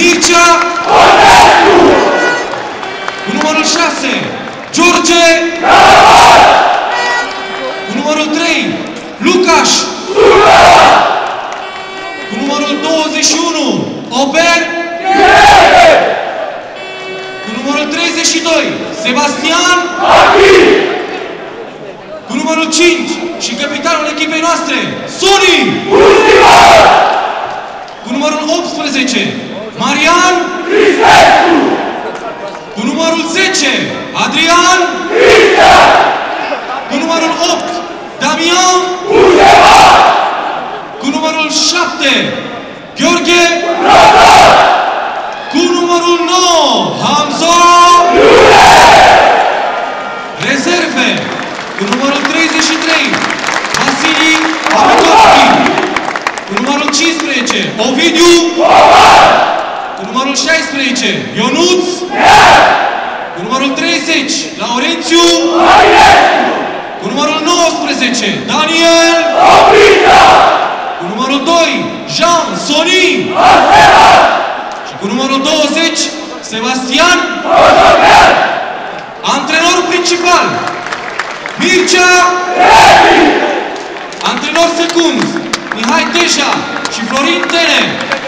Mircea cu numărul 6, George cu numărul 3, Lucaș cu numărul 21, Ober cu numărul 32, Sebastian cu numărul 5 și capitanul echipei noastre, Sony cu numărul 18, Marian cu numărul 10, Adrian cu numărul 8, Damian cu numărul 7, Gheorghe cu numărul 9, Hamza rezerve cu numărul 33, Vasili Abitovski cu numărul 15, Ovidiu cu numărul 16, Ionuț cu numărul 30, Laurențiu cu numărul 19, Daniel cu numărul 2, Jean Sony și cu numărul 20, Sebastian. Antrenorul principal, Mircea. Antrenor secund, Mihai Teșa și Florin Tene.